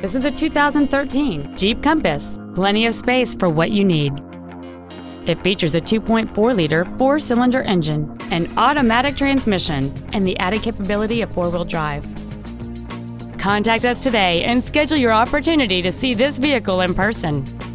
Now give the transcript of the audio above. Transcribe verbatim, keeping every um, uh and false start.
This is a two thousand thirteen Jeep Compass. Plenty of space for what you need. It features a two point four liter four-cylinder engine, an automatic transmission, and the added capability of four-wheel drive. Contact us today and schedule your opportunity to see this vehicle in person.